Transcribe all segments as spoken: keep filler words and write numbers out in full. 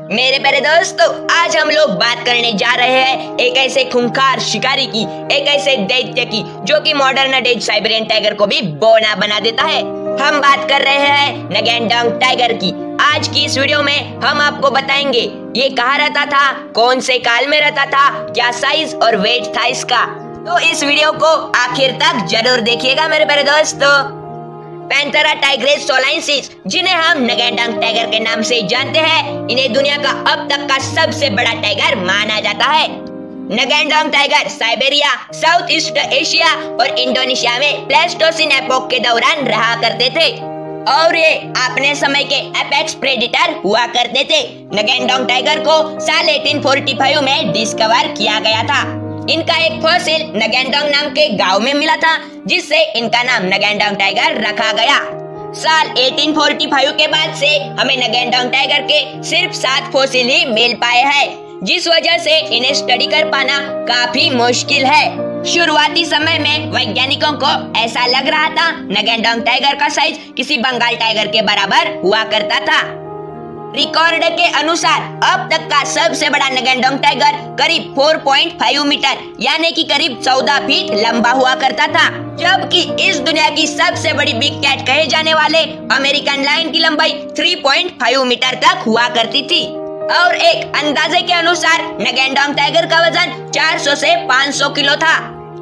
मेरे प्यारे दोस्तों, आज हम लोग बात करने जा रहे हैं एक ऐसे खूंखार शिकारी की, एक ऐसे दैत्य की जो कि मॉडर्न डेज साइबेरियन टाइगर को भी बौना बना देता है। हम बात कर रहे हैं नगैंडोंग टाइगर की। आज की इस वीडियो में हम आपको बताएंगे ये कहाँ रहता था, कौन से काल में रहता था, क्या साइज और वेट था इसका। तो इस वीडियो को आखिर तक जरूर देखिएगा मेरे प्यारे दोस्तों। पैंथेरा टाइग्रेस सोलाइसिस, जिन्हें हम नगैंडोंग टाइगर के नाम से जानते हैं, इन्हें दुनिया का अब तक का सबसे बड़ा टाइगर माना जाता है। Ngandong tiger Siberia, south east Asia और इंडोनेशिया में प्लेस्टोसिन एपोक के दौरान रहा करते थे और ये अपने समय के एपेक्स प्रेडिटर हुआ करते थे। नगैंडोंग टाइगर को साल अठारह सौ पैंतालीस में डिस्कवर किया गया था। इनका एक फॉसिल नगैंडोंग नाम के गांव में मिला था, जिससे इनका नाम नगैंडोंग टाइगर रखा गया। साल अठारह सौ पैंतालीस के बाद से हमें नगैंडोंग टाइगर के सिर्फ सात फॉसिल ही मिल पाए हैं, जिस वजह से इन्हें स्टडी कर पाना काफी मुश्किल है। शुरुआती समय में वैज्ञानिकों को ऐसा लग रहा था नगैंडोंग टाइगर का साइज किसी बंगाल टाइगर के बराबर हुआ करता था। रिकॉर्ड के अनुसार अब तक का सबसे बड़ा नगैंडोंग टाइगर करीब चार पॉइंट पाँच मीटर यानी कि करीब चौदह फीट लंबा हुआ करता था, जबकि इस दुनिया की सबसे बड़ी बिग कैट कहे जाने वाले अमेरिकन लायन की लंबाई तीन पॉइंट पाँच मीटर तक हुआ करती थी। और एक अंदाजे के अनुसार नगैंडोंग टाइगर का वजन चार सौ से पाँच सौ किलो था।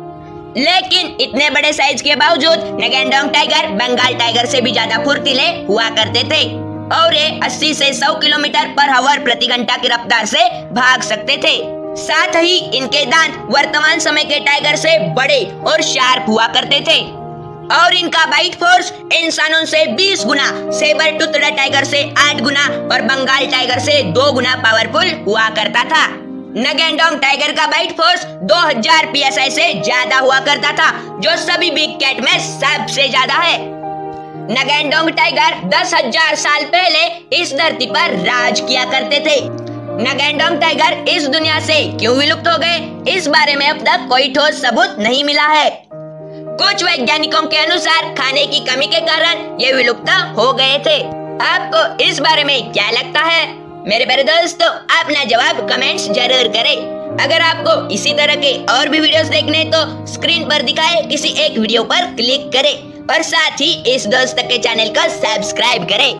लेकिन इतने बड़े साइज के बावजूद नगैंडोंग टाइगर बंगाल टाइगर से भी ज्यादा फुर्तीले हुआ करते थे और ये अस्सी से सौ किलोमीटर पर आवर प्रति घंटा की रफ्तार से भाग सकते थे। साथ ही इनके दांत वर्तमान समय के टाइगर से बड़े और शार्प हुआ करते थे और इनका बाइट फोर्स इंसानों से बीस गुना, सेबर टूथड टाइगर से आठ गुना और बंगाल टाइगर से दो गुना पावरफुल हुआ करता था। नगैंडोंग टाइगर का बाइट फोर्स दो हज़ार पी एस आई से ज्यादा हुआ करता था, जो सभी बिग कैट में सबसे ज्यादा है। नगैंडोंग टाइगर दस हजार साल पहले इस धरती पर राज किया करते थे। नगैंडोंग टाइगर इस दुनिया से क्यों विलुप्त हो गए, इस बारे में अब तक कोई ठोस सबूत नहीं मिला है। कुछ वैज्ञानिकों के अनुसार खाने की कमी के कारण ये विलुप्त हो गए थे। आपको इस बारे में क्या लगता है मेरे प्यारे दोस्तों? अपना जवाब कमेंट्स जरूर करें। अगर आपको इसी तरह के और भी वीडियोस देखने तो स्क्रीन पर दिखाए किसी एक वीडियो पर क्लिक करें और साथ ही इस दोस्त के चैनल को सब्सक्राइब करें।